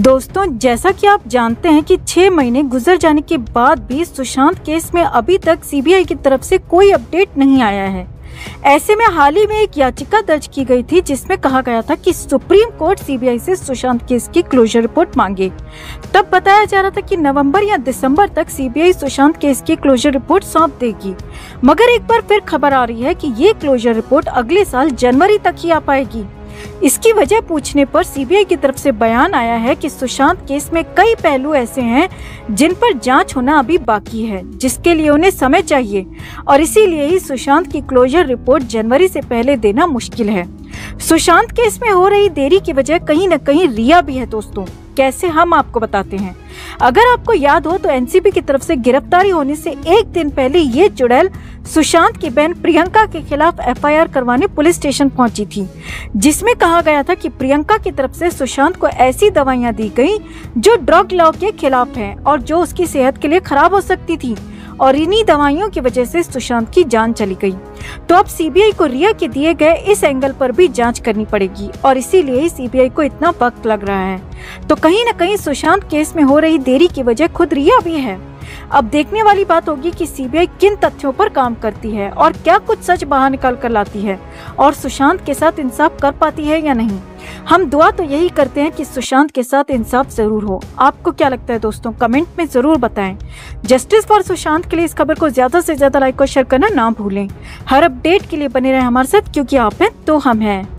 दोस्तों, जैसा कि आप जानते हैं कि 6 महीने गुजर जाने के बाद भी सुशांत केस में अभी तक सीबीआई की तरफ से कोई अपडेट नहीं आया है। ऐसे में हाल ही में एक याचिका दर्ज की गई थी जिसमें कहा गया था कि सुप्रीम कोर्ट सीबीआई से सुशांत केस की क्लोजर रिपोर्ट मांगे। तब बताया जा रहा था कि नवंबर या दिसंबर तक सीबीआई सुशांत केस की क्लोजर रिपोर्ट सौंप देगी, मगर एक बार फिर खबर आ रही है कि ये क्लोजर रिपोर्ट अगले साल जनवरी तक ही आ पाएगी। इसकी वजह पूछने पर सीबीआई की तरफ से बयान आया है कि सुशांत केस में कई पहलू ऐसे हैं जिन पर जांच होना अभी बाकी है, जिसके लिए उन्हें समय चाहिए और इसीलिए ही सुशांत की क्लोजर रिपोर्ट जनवरी से पहले देना मुश्किल है। सुशांत केस में हो रही देरी की वजह कहीं न कहीं रिया भी है दोस्तों। कैसे, हम आपको बताते हैं। अगर आपको याद हो तो एनसीबी की तरफ से गिरफ्तारी होने से एक दिन पहले ये चुड़ैल सुशांत की बहन प्रियंका के खिलाफ एफआईआर करवाने पुलिस स्टेशन पहुंची थी, जिसमें कहा गया था कि प्रियंका की तरफ से सुशांत को ऐसी दवाइयां दी गई जो ड्रग लॉ के खिलाफ हैं और जो उसकी सेहत के लिए खराब हो सकती थी, और इन्हीं दवाइयों की वजह से सुशांत की जान चली गई। तो अब सीबीआई को रिया के दिए गए इस एंगल पर भी जांच करनी पड़ेगी और इसीलिए ही सीबीआई को इतना वक्त लग रहा है। तो कहीं न कहीं सुशांत केस में हो रही देरी की वजह खुद रिया भी है। अब देखने वाली बात होगी कि सीबीआई किन तथ्यों पर काम करती है और क्या कुछ सच बाहर निकाल कर लाती है और सुशांत के साथ इंसाफ कर पाती है या नहीं। हम दुआ तो यही करते हैं कि सुशांत के साथ इंसाफ जरूर हो। आपको क्या लगता है दोस्तों, कमेंट में जरूर बताएं। जस्टिस फॉर सुशांत के लिए इस खबर को ज्यादा से ज्यादा लाइक और शेयर करना ना भूलें। हर अपडेट के लिए बने रहें हमारे साथ, क्योंकि आप हैं तो हम हैं।